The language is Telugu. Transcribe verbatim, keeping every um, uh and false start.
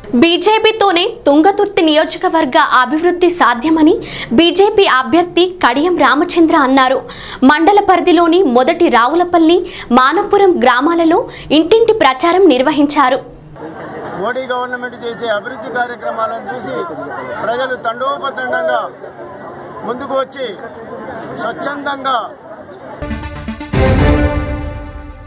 బీజేపీతోనే తుంగతుర్తి నియోజకవర్గ అభివృద్ధి సాధ్యమని బీజేపీ అభ్యర్థి కడియం రామచంద్ర అన్నారు. మండల పరిధిలోని మొదటి రావులపల్లి, మానపురం గ్రామాలలో ఇంటింటి ప్రచారం నిర్వహించారు. మోడీ గవర్నమెంట్ చేసే అభివృద్ధి కార్యక్రమాలను చూసి ప్రజలు తండోపతండంగా ముందుకు వచ్చి స్వచ్ఛందంగా